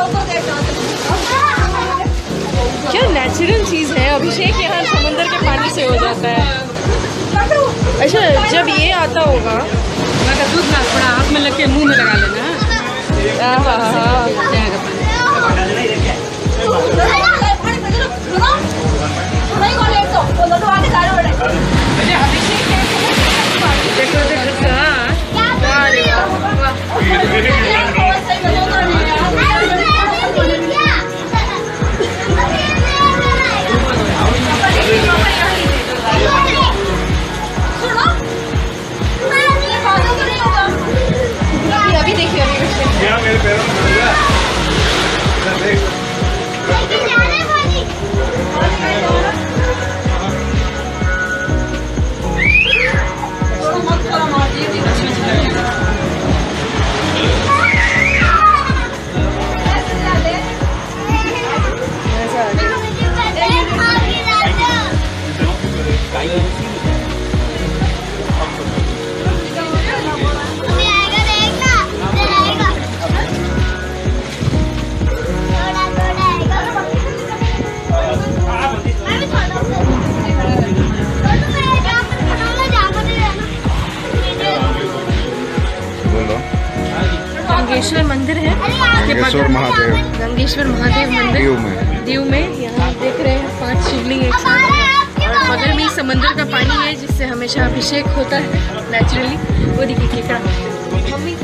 क्या नेचुरल चीज़ है। अभिषेक यहाँ समुंदर के पानी से हो जाता है। अच्छा, जब ये आता होगा दूध ना थोड़ा हाथ में लग के मुंह में लगा लेना। अभी देखिए मेरे पैरों में गंगेश्वर मंदिर है। गंगेश्वर महादेव, गंगेश्वर महादेव मंदिर दीव में। यहाँ देख रहे हैं 5 शिवलिंग एक साथ और बगल में समंदर का पानी है जिससे हमेशा अभिषेक होता है नेचुरली। वो देखिए केकड़ा, मम्मी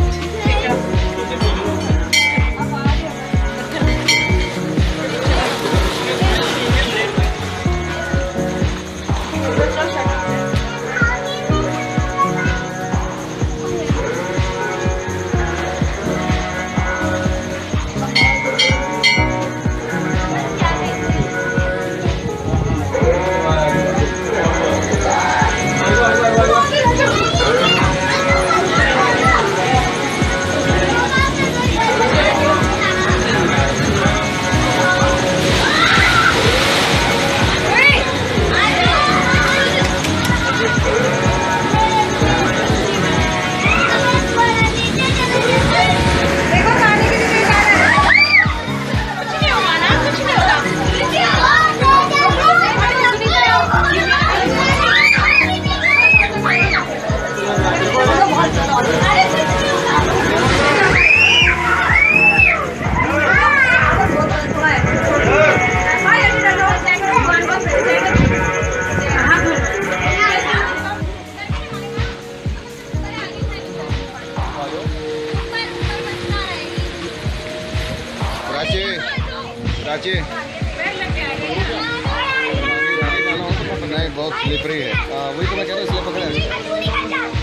बहुत स्लिपरी है। वही तो मैं कह रहा हूँ, इसलिए पकड़ा है।